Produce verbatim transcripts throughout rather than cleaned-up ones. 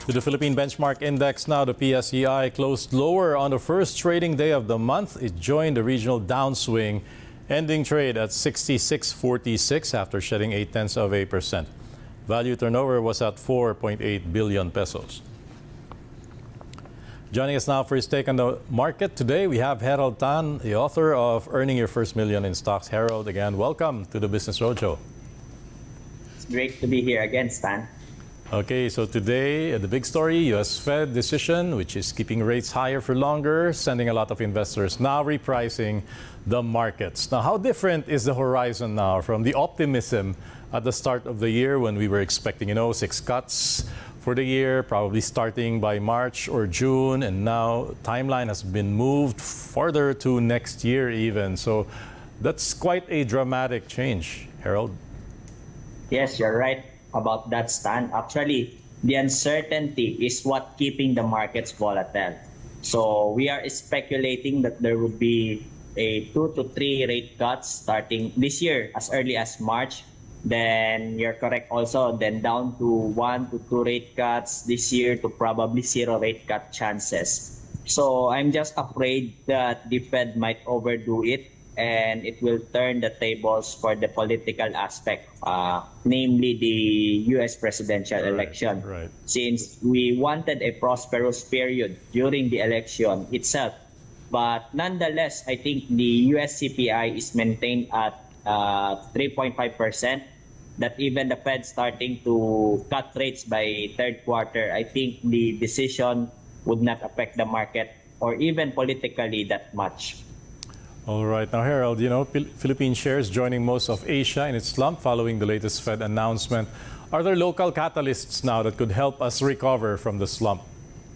To the Philippine Benchmark Index now, the P S E I closed lower on the first trading day of the month. It joined the regional downswing, ending trade at sixty-six forty-six after shedding eight tenths of a percent. Value turnover was at four point eight billion pesos. Joining us now for his take on the market today, we have Harold Tan, the author of Earning Your First Million in Stocks. Harold, again, welcome to the Business Roadshow. It's great to be here again, Stan. Okay, so today, uh, the big story, U S Fed decision, which is keeping rates higher for longer, sending a lot of investors now repricing the markets. Now, how different is the horizon now from the optimism at the start of the year when we were expecting, you know, six cuts for the year, probably starting by March or June, and now timeline has been moved further to next year even. So that's quite a dramatic change, Harold. Yes, you're right about that, Stan. Actually, the uncertainty is what keeping the markets volatile. So we are speculating that there will be a two to three rate cuts starting this year as early as March. Then you're correct also, then down to one to two rate cuts this year to probably zero rate cut chances. So I'm just afraid that the Fed might overdo it and it will turn the tables for the political aspect, uh, namely the U S presidential Right, election. right. Since we wanted a prosperous period during the election itself. But nonetheless, I think the U S C P I is maintained at uh, three point five percent. That even the Fed starting to cut rates by third quarter, I think the decision would not affect the market or even politically that much. All right. Now, Harold, you know, Philippine shares joining most of Asia in its slump following the latest Fed announcement. Are there local catalysts now that could help us recover from the slump?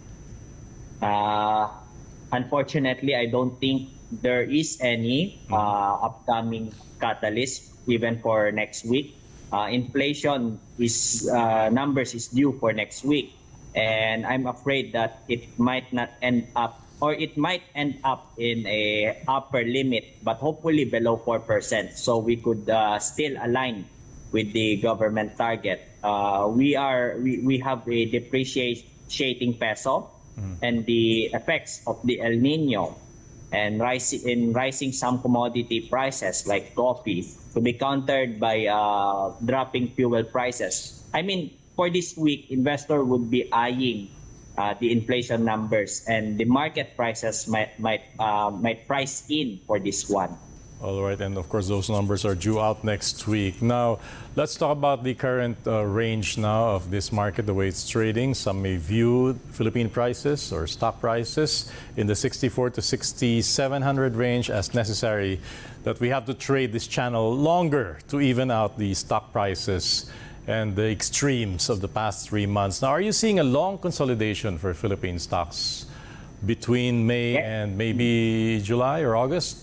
Uh, unfortunately, I don't think there is any uh, upcoming catalyst even for next week. Uh, inflation is uh, numbers is due for next week, and I'm afraid that it might not end up, or it might end up in a upper limit, but hopefully below four percent. So we could uh, still align with the government target. Uh, we are we, we have a depreciating peso, mm-hmm. and the effects of the El Nino and rising in rising some commodity prices like coffee to be countered by uh, dropping fuel prices. I mean, for this week, investor would be eyeing uh, the inflation numbers, and the market prices might might uh, might price in for this one. All right, and of course those numbers are due out next week. Now, let's talk about the current uh, range now of this market, the way it's trading. Some may view Philippine prices or stock prices in the sixty-four to sixty-seven hundred range as necessary, that we have to trade this channel longer to even out the stock prices and the extremes of the past three months. Now, are you seeing a long consolidation for Philippine stocks between May Yeah. and maybe July or August?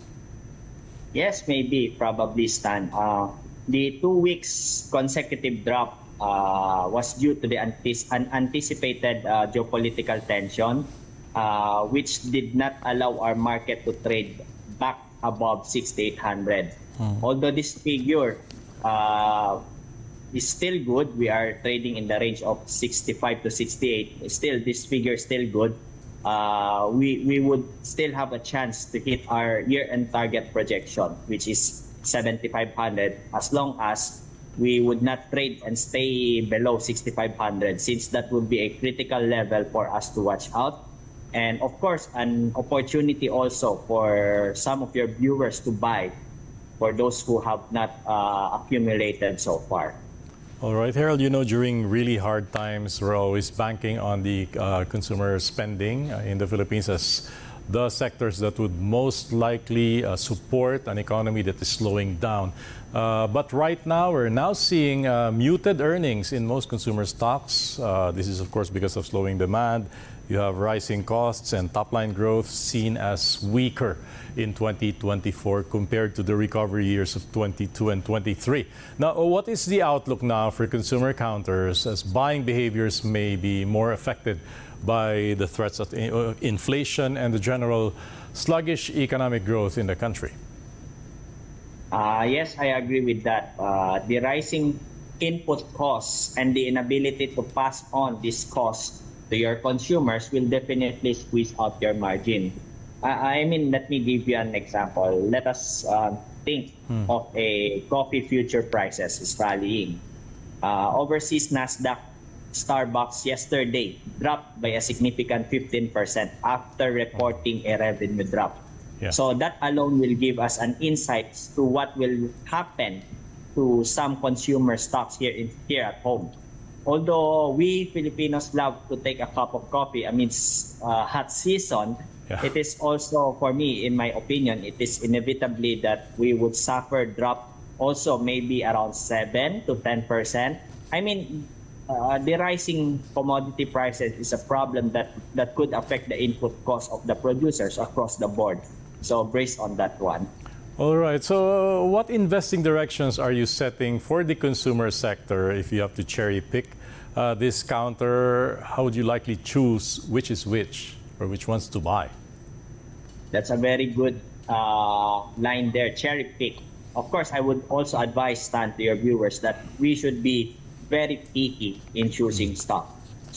Yes, maybe, probably, Stan. Uh, the two weeks consecutive drop uh, was due to the antis- unanticipated uh, geopolitical tension, uh, which did not allow our market to trade back above sixty-eight hundred. Hmm. Although this figure uh, is still good, we are trading in the range of sixty-five to sixty-eight. Still, this figure is still good. Uh, we, we would still have a chance to hit our year-end target projection, which is seventy-five hundred, as long as we would not trade and stay below sixty-five hundred, since that would be a critical level for us to watch out. And of course, an opportunity also for some of your viewers to buy for those who have not uh, accumulated so far. All right, Harold, you know, during really hard times, we're always banking on the uh, consumer spending uh, in the Philippines as the sectors that would most likely uh, support an economy that is slowing down. Uh, but right now, we're now seeing uh, muted earnings in most consumer stocks. Uh, this is, of course, because of slowing demand. You have rising costs and top-line growth seen as weaker in twenty twenty-four compared to the recovery years of twenty-two and twenty-three. Now, what is the outlook now for consumer counters as buying behaviors may be more affected by the threats of inflation and the general sluggish economic growth in the country? Uh, yes, I agree with that. Uh, the rising input costs and the inability to pass on these costs to your consumers will definitely squeeze out your margin. I, I mean, let me give you an example. Let us uh, think hmm. of a coffee future prices is rallying. Uh, overseas Nasdaq Starbucks yesterday dropped by a significant fifteen percent after reporting a revenue drop. Yeah. So that alone will give us an insight to what will happen to some consumer stocks here in here at home. Although we Filipinos love to take a cup of coffee amidst uh, hot season, yeah. it is also, for me, in my opinion, it is inevitably that we would suffer drop also maybe around seven to ten percent. I mean, uh, the rising commodity prices is a problem that, that could affect the input cost of the producers across the board. So brace on that one. All right. So uh, what investing directions are you setting for the consumer sector if you have to cherry pick uh, this counter? How would you likely choose which is which or which ones to buy? That's a very good uh, line there, cherry pick. Of course, I would also advise, Stan, to your viewers that we should be very picky in choosing stock.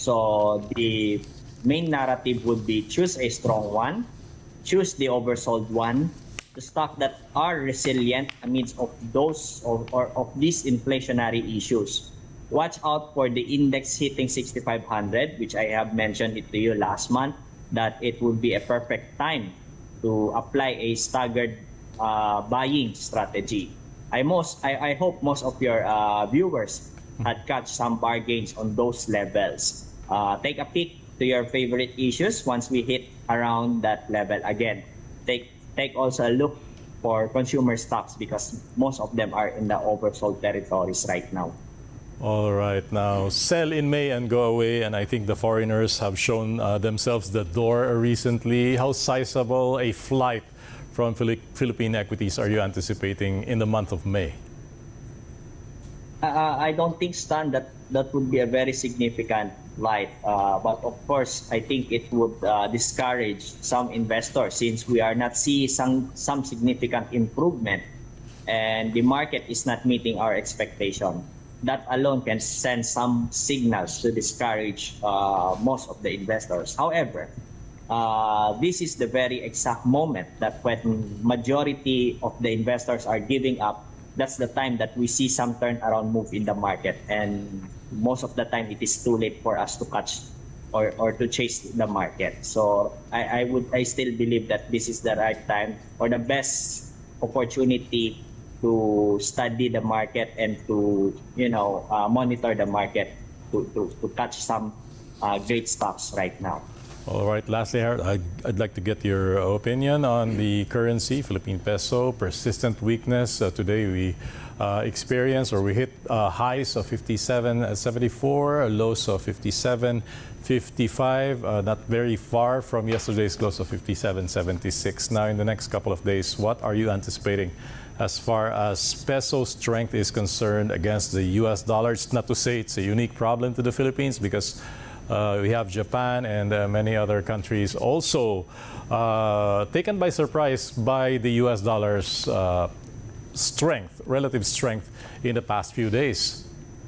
So the main narrative would be choose a strong one, choose the oversold one, the stock that are resilient amidst of those of, or of these inflationary issues. Watch out for the index hitting sixty-five hundred, which I have mentioned it to you last month, that it would be a perfect time to apply a staggered uh, buying strategy. I most I, I hope most of your uh, viewers had catch some bargains on those levels. Uh, take a peek to your favorite issues once we hit around that level again. Take take also a look for consumer stocks because most of them are in the oversold territories right now. All right, now sell in May and go away, and I think the foreigners have shown uh, themselves the door recently. How sizable a flight from Phili Philippine equities are you anticipating in the month of May? Uh, I don't think, Stan, that that would be a very significant light. Uh, but of course, I think it would uh, discourage some investors since we are not seeing some, some significant improvement and the market is not meeting our expectation. That alone can send some signals to discourage uh, most of the investors. However, uh, this is the very exact moment that when majority of the investors are giving up, that's the time that we see some turnaround move in the market, and most of the time it is too late for us to catch or, or to chase the market. So I, I would I still believe that this is the right time or the best opportunity to study the market and to you know uh, monitor the market to, to, to catch some uh, great stocks right now. All right, lastly, I'd, I'd like to get your opinion on the currency, Philippine peso, persistent weakness. Uh, today we uh, experienced or we hit uh, highs of fifty-seven seventy-four, lows of fifty-seven fifty-five, uh, not very far from yesterday's close of fifty-seven seventy-six. Now, in the next couple of days, what are you anticipating as far as peso strength is concerned against the U S dollar? It's not to say it's a unique problem to the Philippines because Uh, we have Japan and uh, many other countries also uh, taken by surprise by the U S dollar's uh, strength, relative strength in the past few days.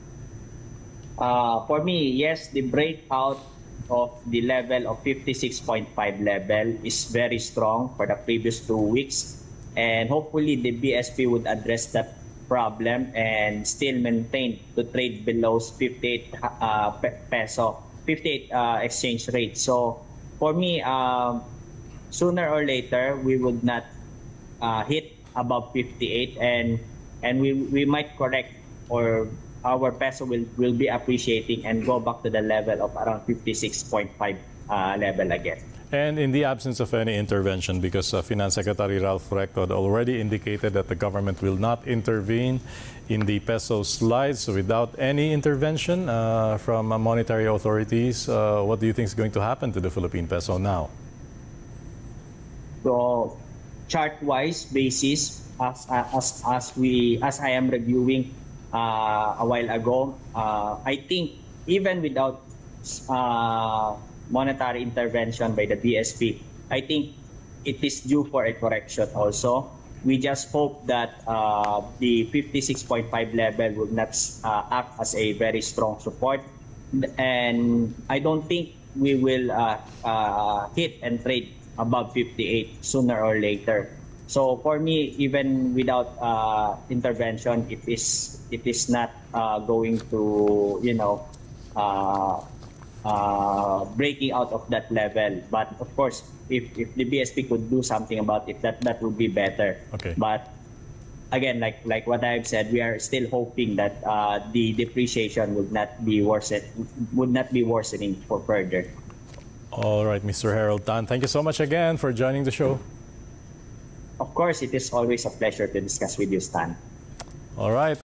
Uh, for me, yes, the breakout of the level of fifty-six point five level is very strong for the previous two weeks. And hopefully the B S P would address that problem and still maintain to trade below fifty-eight uh, peso. fifty-eight uh, exchange rate. So for me, um, sooner or later, we would not uh, hit above fifty-eight and and we, we might correct or our peso will, will be appreciating and go back to the level of around fifty-six point five uh, level again. And in the absence of any intervention, because uh, Finance Secretary Ralph Recto had already indicated that the government will not intervene in the peso slide, so without any intervention uh, from uh, monetary authorities, uh, what do you think is going to happen to the Philippine peso now? So, chart-wise basis, as as as we as I am reviewing uh, a while ago, uh, I think even without uh, monetary intervention by the B S P, I think it is due for a correction also. We just hope that uh, the fifty-six point five level will not uh, act as a very strong support. and I don't think we will uh, uh, hit and trade above fifty-eight sooner or later. So for me, even without uh, intervention, it is it is not uh, going to, you know, uh, uh, breaking out of that level. But of course, if, if the B S P could do something about it, that that would be better. Okay. But again, like like what I've said, we are still hoping that uh, the depreciation would not be worsen would not be worsening for further. All right, Mister Harold Tan, thank you so much again for joining the show. Of course, it is always a pleasure to discuss with you, Stan. All right.